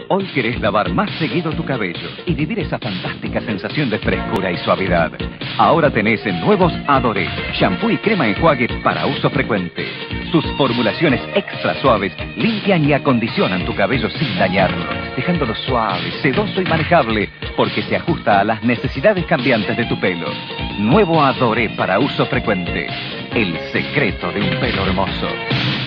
Hoy querés lavar más seguido tu cabello y vivir esa fantástica sensación de frescura y suavidad. Ahora tenés nuevos Adoré, shampoo y crema enjuague para uso frecuente. Sus formulaciones extra suaves limpian y acondicionan tu cabello sin dañarlo, dejándolo suave, sedoso y manejable, porque se ajusta a las necesidades cambiantes de tu pelo. Nuevo Adoré para uso frecuente. El secreto de un pelo hermoso.